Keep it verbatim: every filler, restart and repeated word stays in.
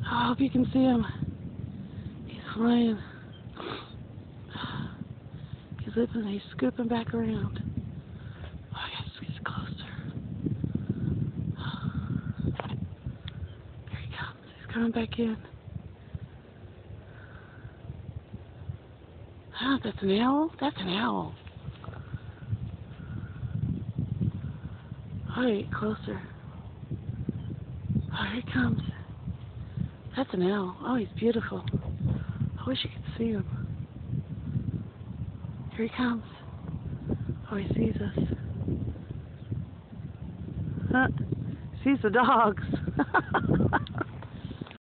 I hope you can see him. He's flying. He's lipping, he's scooping back around. Oh, yes, he's closer. There he comes. He's coming back in. Oh, that's an owl? That's an owl. Oh, wait, closer. Oh, here he comes. That's an owl. Oh, he's beautiful. I wish you could see him. Here he comes. Oh, he sees us. Huh? Sees the dogs.